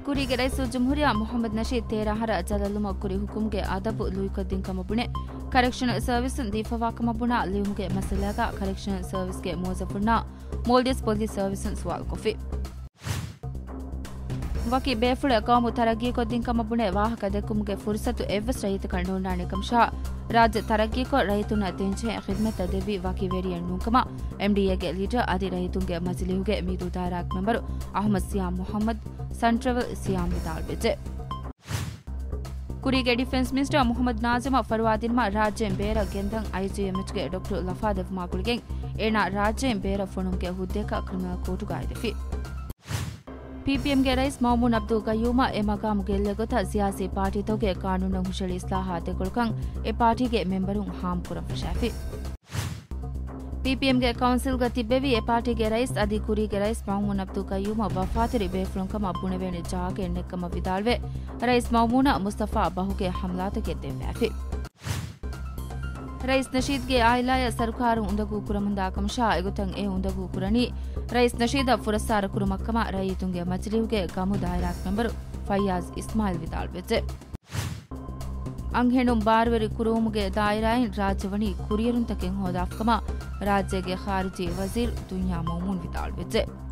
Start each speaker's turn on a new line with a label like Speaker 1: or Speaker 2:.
Speaker 1: ಕುರಿಗೆ ರೈಸು ಜುಮ್ಹುರಿಯಾ ಮೊಹಮ್ಮದ್ ನಶೀದ್ ತೇರಾಹರ ಜಲಲುಮ ಕುರಿ ಹುಕುಮ್ಗೆ ಅದಬು ಲುಯ್ಕೊದ್ದಿನ್ ಕಮಬುಣೆ ಕರೆಕ್ಷನಲ್ ಸರ್ವಿಸ್ ದೀಫವಾ ಕಮಬುಣ ಲಿಯುಮ್ಗೆ ಮಸಲಾಗ ಕರೆಕ್ಷನಲ್ ಸರ್ವಿಸ್ಗೆ ಮೋಜಫುರ್ನಾ ಮೋಲ್ಡಿಸ್ ಪೊಲೀಸ್ ಸರ್ವಿಸ್ ಸುವಾಲ್ ಕೊಫಿ ವಕಿ ಬೇಫುಳ ಕೌಮು ತರಗ್ಗಿ ಕೊದ್ದಿನ್ ಕಮಬುಣೆ ವಾಹಕ ದೆಕ್ಕುಮ್ಗೆ ಫುರ್ಸತು ಎವ್ವಸ್ ರೈತ ಕಂಡೋಂಡಾಣೆ ಕಮಶಾ ರಾಜ್ಯ ತರಗ್ಗಿ ಕೊ ರೈತುನ ತೆಂಚೆ ಖಿದ್ಮತ ದೆವಿ ವಕಿ ವೇರಿಯನ್ ನುಕಮ ಎಂಡಿಎಗೆ ಲೀಡರ್ ಅದಿ ರೈತುಂಗೆ ಮಜಲಿಹುಗೆ ಮೀದು ದಾರಾಕ್ ಮೆಂಬರು ಅಹಮದ್ ಸಿಯಾಮ್ ಮೊಹಮ್ಮದ್ ಸನ್ಟ್ರವಲ್ ಸಿಯಾಮ್ ವಿದಾಲ್ ಬೆಜೆ ಕುರಿಗೆ ಡಿಫೆನ್ಸ್ ಮಿನಿಸ್ಟರ್ ಮೊಹಮ್ಮದ್ ನಾಜಿಮ ಫರ್ವಾದಿನ್ಮ ರಾಜ್ಯ ಬೇರ ಗೆಂದಂ ಐಜಿಎಂಎಚ್ಗೆ ಡಾಕ್ಟರ್ ಲಫಾದೆಫ್ ಮಾಗುಳಿಗೆಂ ಏನ ರಾಜ್ಯ ಬೇರ ಫುಣುಂಗೆ ಹುದ್ದೆಕ ಕ್ರಿಮಿನಲ್ ಕೋರ್ಟುಗಾಯ್ದೆಫಿ ಪಿಪಿಎಂಗೆ ರೈಸ್ ಮೌಮೂನ್ ಅಬ್ದುಲ್ ಗಯೂಮ ಎ ಮಗಾಮ್ ಗೆಲ್ಲೆಗೊತ ಸಿಯಾಸಿ ಪಾರ್ಟಿ ತೊಗೆ ಕಾನೂನು ಹುಷಳಿ ಇಸ್ಲಾಹಾತೆ ಕೊಳ್ಕಂ ಎ ಪಾರ್ಟಿಗೆ ಮೆಂಬರುಂ ಹಾಮ್ ಕುರಂ ಫಶಾಫಿ ಪಿಪಿಎಂಗೆ ಕೌನ್ಸಿಲ್ ಗ ತಿಬ್ಬೆವಿ ಎ ಪಾರ್ಟಿಗೆ ರೈಸ್ ಅದಿ ಕುರಿಗೆ ರೈಸ್ ಮೌಮೂನ್ ಅಬ್ದುಲ್ ಗಯೂಮ ವಫಾತಿರಿ ಬೇಫ್ಲುಂಕಮ ಬುಣೆವೇಣಿ ಜಾಗೆ ನೆಕ್ಕಮ ವಿದಾಳ್ವೆ ರೈಸ್ ಮೌಮೂನ ಮುಸ್ತಫಾ ಬಹುಗೆ ಹಮ್ಲಾತಗೆ ದೆವ್ವಾಫಿ ರೈಸ್ ನಶೀದ್ಗೆ ಆಯ್ಲಾಯ ಸರ್ಕಾರ ಉಂದಗು ಕುರಮುಂದ ಕಮಶಾ ಎಗುತಂ ಎ ಉಂದಗು ಕುರನಿ ರೈಸ್ ನಶೀದ ಫುರಸ್ಸಾರ ಕುರುಮಕ್ಕಮ ರೈತುಂಗೆ ಮಜ್ಲಿಹುಗೆ ಗಮು ದಾಯರಾಕ್ ಮೆಂಬರು ಫಯ್ಯಾಜ್ ಇಸ್ಮಾಯಿಲ್ ವಿದಾಳ್ ಬೆಜೆ ಅಂಹೆಣುಂ ಬಾರ್ವೆರಿ ಕುರುಮುಗೆ ದಾಯರಾಯಿನ್ ರಾಜ್ಯವಣಿ ಕುರಿಯರುಂತಕೆಂ ಹೋದಾಫ್ಕಮ ರಾಜ್ಯಗೆ ಖಾರಿಜಿ ವಜೀರ್ ದುನಿಯಾ ಮೌಮೂನ್ ವಿದಾಳ್ ಬೆಜೆ